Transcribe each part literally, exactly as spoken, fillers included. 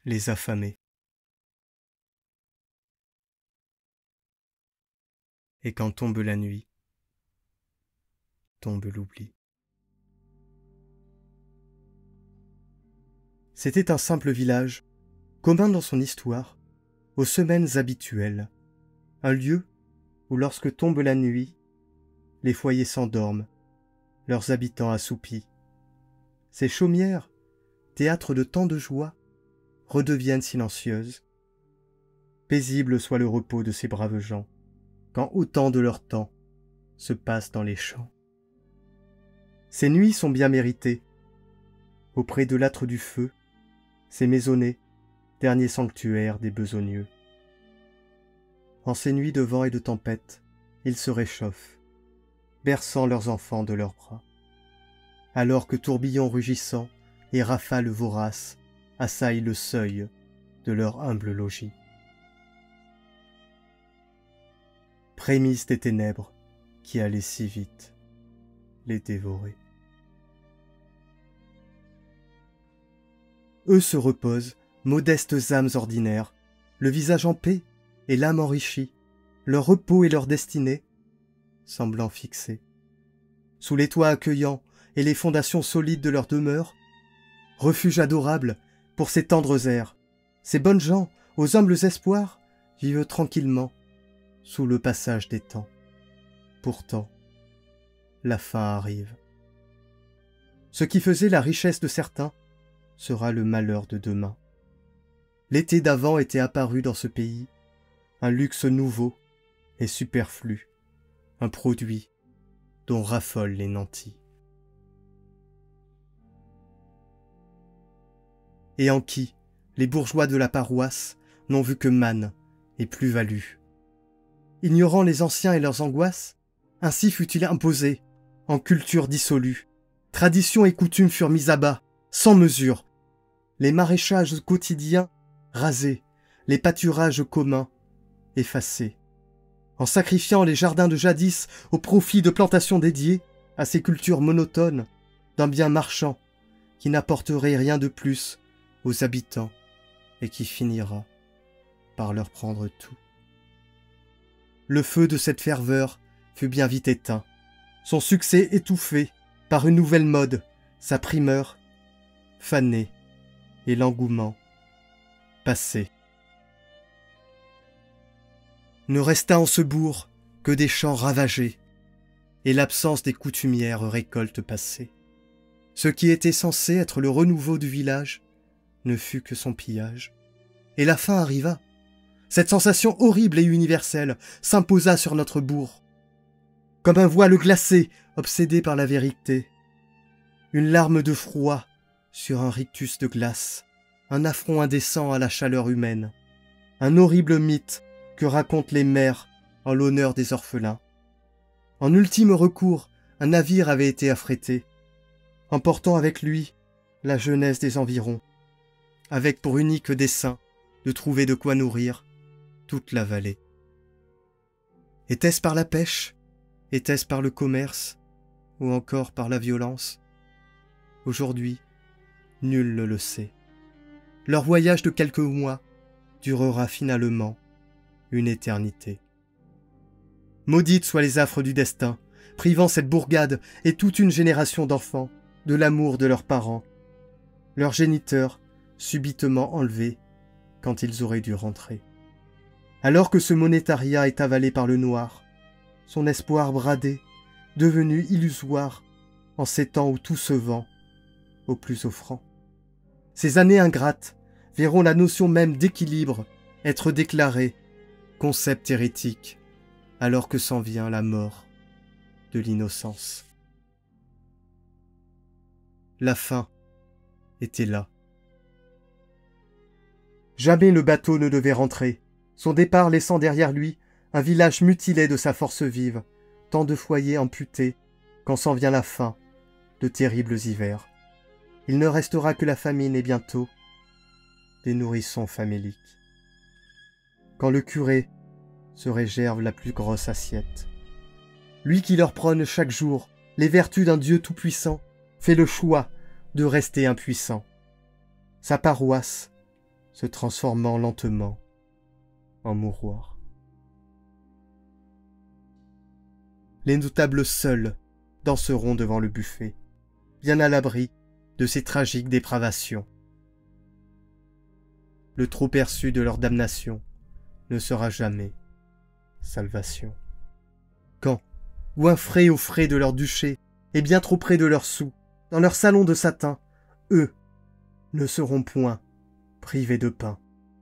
les affamés. Et quand tombe la nuit, tombe l'oubli. C'était un simple village, commun dans son histoire, aux semaines habituelles, un lieu où lorsque tombe la nuit, les foyers s'endorment, leurs habitants assoupis. Ces chaumières, théâtre de tant de joie, redeviennent silencieuses. Paisible soit le repos de ces braves gens, quand autant de leur temps se passe dans les champs. Ces nuits sont bien méritées. Auprès de l'âtre du feu, ces maisonnées, dernier sanctuaire des besogneux. En ces nuits de vent et de tempête, ils se réchauffent, berçant leurs enfants de leurs bras, alors que tourbillons rugissants et rafales voraces assaillent le seuil de leur humble logis. Prémices des ténèbres qui allaient si vite les dévorer. Eux se reposent, modestes âmes ordinaires, le visage en paix et l'âme enrichie, leur repos et leur destinée semblant fixés. Sous les toits accueillants et les fondations solides de leur demeure, refuge adorable pour ces tendres airs, ces bonnes gens aux humbles espoirs vivent tranquillement sous le passage des temps. Pourtant, la fin arrive. Ce qui faisait la richesse de certains sera le malheur de demain. L'été d'avant était apparu dans ce pays, un luxe nouveau et superflu, un produit dont raffolent les nantis. Et en qui les bourgeois de la paroisse n'ont vu que manne et plus-value. Ignorant les anciens et leurs angoisses, ainsi fut-il imposé, en culture dissolue. Traditions et coutumes furent mises à bas, sans mesure. Les maraîchages quotidiens rasés, les pâturages communs effacés. En sacrifiant les jardins de jadis au profit de plantations dédiées à ces cultures monotones d'un bien marchand qui n'apporterait rien de plus aux habitants et qui finira par leur prendre tout. Le feu de cette ferveur fut bien vite éteint, son succès étouffé par une nouvelle mode, sa primeur fanée et l'engouement passé. Ne resta en ce bourg que des champs ravagés et l'absence des coutumières récoltes passées. Ce qui était censé être le renouveau du village ne fut que son pillage. Et la fin arriva. Cette sensation horrible et universelle s'imposa sur notre bourg. Comme un voile glacé, obsédé par la vérité. Une larme de froid sur un rictus de glace. Un affront indécent à la chaleur humaine. Un horrible mythe que racontent les mères en l'honneur des orphelins. En ultime recours, un navire avait été affrété, emportant avec lui la jeunesse des environs, avec pour unique dessein de trouver de quoi nourrir toute la vallée. Était-ce par la pêche? Était-ce par le commerce? Ou encore par la violence? Aujourd'hui, nul ne le sait. Leur voyage de quelques mois durera finalement une éternité. Maudites soient les affres du destin, privant cette bourgade et toute une génération d'enfants de l'amour de leurs parents, leurs géniteurs subitement enlevés quand ils auraient dû rentrer. Alors que ce monétariat est avalé par le noir, son espoir bradé, devenu illusoire en ces temps où tout se vend au plus offrant. Ces années ingrates verront la notion même d'équilibre être déclarée concept hérétique, alors que s'en vient la mort de l'innocence. La fin était là. Jamais le bateau ne devait rentrer, son départ laissant derrière lui un village mutilé de sa force vive, tant de foyers amputés, quand s'en vient la fin de terribles hivers. Il ne restera que la famine et bientôt des nourrissons faméliques. Quand le curé se réserve la plus grosse assiette. Lui qui leur prône chaque jour les vertus d'un Dieu tout-puissant, fait le choix de rester impuissant. Sa paroisse se transformant lentement en mouroir. Les notables seuls danseront devant le buffet, bien à l'abri de ces tragiques dépravations. Le trop perçu de leur damnation ne sera jamais salvation. Quand, goinfrés aux frais de leur duché, et bien trop près de leurs sous, dans leur salon de satin, eux ne seront point privés de pain.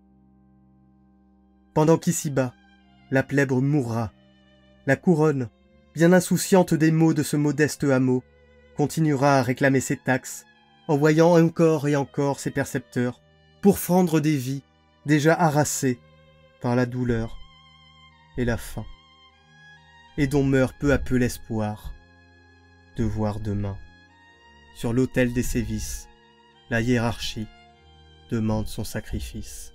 Pendant qu'ici-bas, la plèbre mourra, la couronne, bien insouciante des maux de ce modeste hameau, continuera à réclamer ses taxes, envoyant encore et encore ses percepteurs pour fendre des vies déjà harassées par la douleur et la faim, et dont meurt peu à peu l'espoir de voir demain, sur l'autel des sévices, la hiérarchie demande son sacrifice.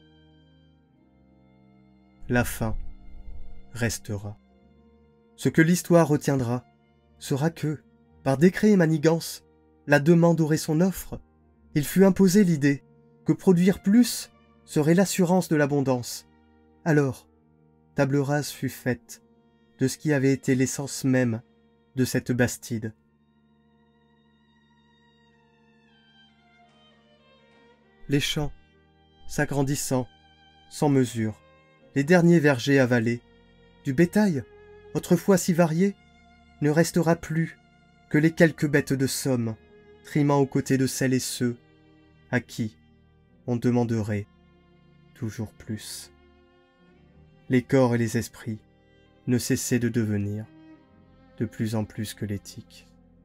La fin restera. Ce que l'histoire retiendra sera que, par décret et manigance, la demande aurait son offre. Il fut imposé l'idée que produire plus serait l'assurance de l'abondance. Alors, table rase fut faite de ce qui avait été l'essence même de cette Bastide. Les champs, s'agrandissant, sans mesure, les derniers vergers avalés, du bétail, autrefois si varié, ne restera plus que les quelques bêtes de somme, trimant aux côtés de celles et ceux à qui on demanderait toujours plus. Les corps et les esprits ne cessaient de devenir de plus en plus squelettiques.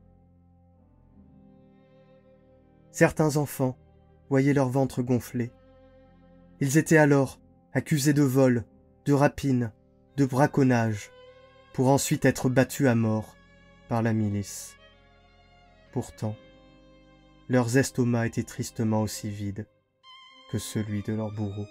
Certains enfants voyaient leur ventre gonfler. Ils étaient alors accusés de vol, de rapine, de braconnage, pour ensuite être battus à mort par la milice. Pourtant, leurs estomacs étaient tristement aussi vides que celui de leurs bourreaux.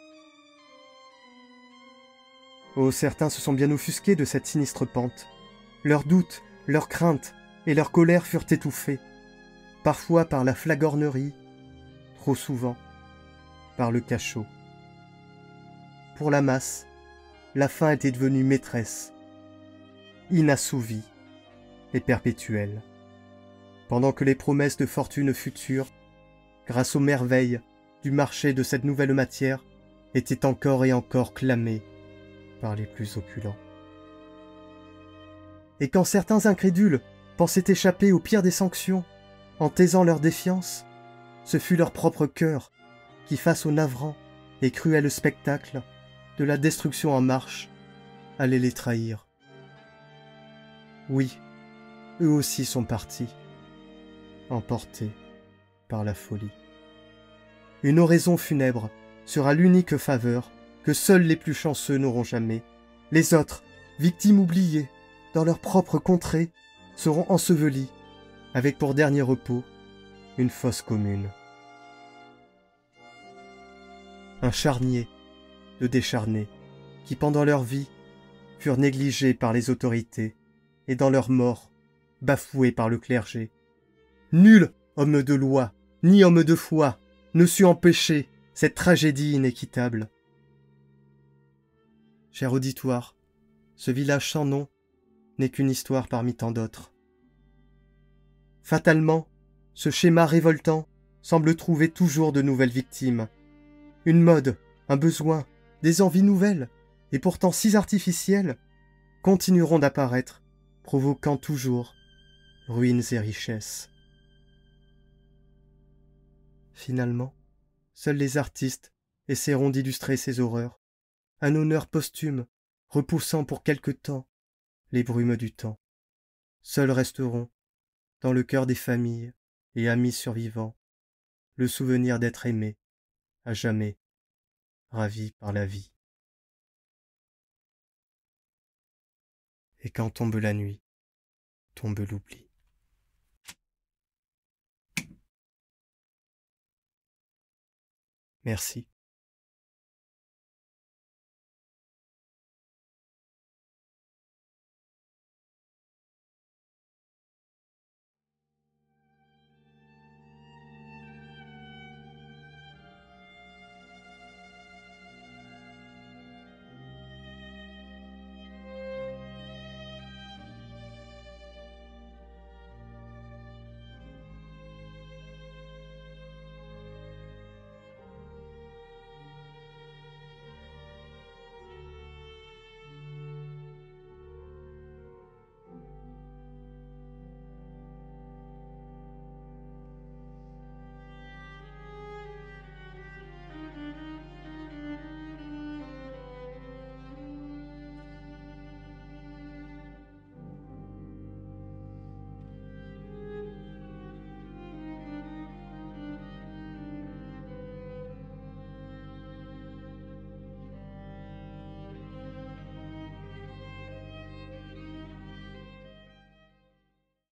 Oh, certains se sont bien offusqués de cette sinistre pente. Leurs doutes, leurs craintes et leur colère furent étouffés, parfois par la flagornerie, trop souvent par le cachot. Pour la masse, la faim était devenue maîtresse, inassouvie et perpétuelle, pendant que les promesses de fortune future, grâce aux merveilles du marché de cette nouvelle matière, étaient encore et encore clamées par les plus opulents. Et quand certains incrédules pensaient échapper au pire des sanctions en taisant leur défiance, ce fut leur propre cœur qui, face au navrant et cruel spectacle de la destruction en marche, allait les trahir. Oui, eux aussi sont partis, emportés par la folie. Une oraison funèbre sera l'unique faveur que seuls les plus chanceux n'auront jamais. Les autres, victimes oubliées, dans leur propre contrée, seront ensevelis, avec pour dernier repos une fosse commune. Un charnier de décharnés, qui pendant leur vie furent négligés par les autorités, et dans leur mort, bafoués par le clergé. Nul homme de loi, ni homme de foi, ne sut empêcher cette tragédie inéquitable. Cher auditoire, ce village sans nom n'est qu'une histoire parmi tant d'autres. Fatalement, ce schéma révoltant semble trouver toujours de nouvelles victimes. Une mode, un besoin, des envies nouvelles, et pourtant si artificielles, continueront d'apparaître, provoquant toujours ruines et richesses. Finalement, seuls les artistes essaieront d'illustrer ces horreurs, un honneur posthume, repoussant pour quelque temps les brumes du temps. Seuls resteront, dans le cœur des familles et amis survivants, le souvenir d'être aimé, à jamais, ravi par la vie. Et quand tombe la nuit, tombe l'oubli. Merci.